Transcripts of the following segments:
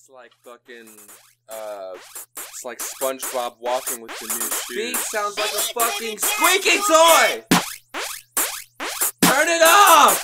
It's like fucking, it's like SpongeBob walking with the new shoes. Beat sounds like a fucking squeaky toy! Turn it off!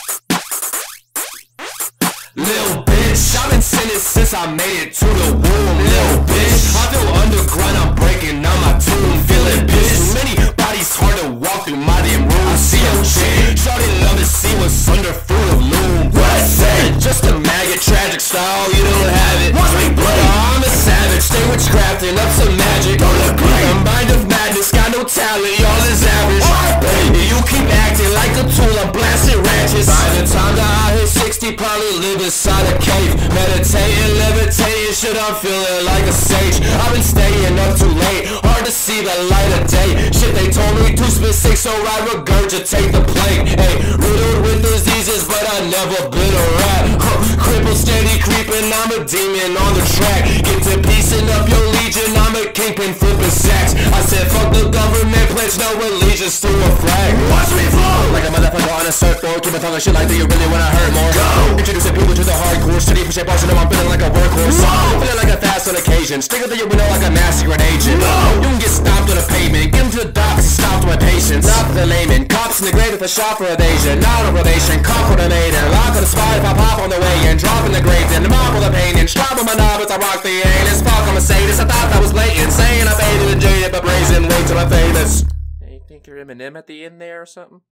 Lil' bitch, I've been sinning since I made it to the womb. Lil' bitch, I feel underground, I'm breaking on my tomb. Feeling pissed, too many bodies hard to walk through my damn room. I see a chick, shorty love to see what's under Fruit of Loom. What I said, just a maggot, tragic style, you don't have it. Watch me play, I'm a savage, stay witchcrafting up some magic. Don't look great, a mind of madness, got no talent, y'all is average. You keep acting like a tool, I'm blasting ratchets. By the time that I hit 60, probably live inside a cave. Meditating, levitating, shit, I'm feeling like a sage. I've been staying up too late, hard to see the light of day. Shit, they told me too specific, so I regurgitate the plague. Hey, riddled with diseases, but I never been a rat. Crippled, steady creeping, I'm a demon on the track. Get to piecing up your legion, I'm a kingpin flipping sacks. I said fuck the government, pledge no allegiance to a flag. Watch me flow like a motherfucker on a surfboard. Keep on talking shit like that, you really wanna hurt more. Go! Introducing people to the hardcore, steady for shape, also know I'm feeling like a workhorse. Whoa! Feeling like a fast on occasion, sticker through your window like a masquerade agent. Whoa! You can get stopped on the pavement, get him to the docks, stopped my patience. Not for the layman, cops in the grave with a shot for evasion. Not on probation, cop for the maiden. Lock on the spot if I pop on the way in. Drop in the grave, then the mob with the pain and strap on my knob as I rock the anus. Fuck, I'm a sadist, I thought that was blatant. Saying I faded and jaded, but brazen, wait till I'm famous. Yeah, you think you're Eminem at the end there or something?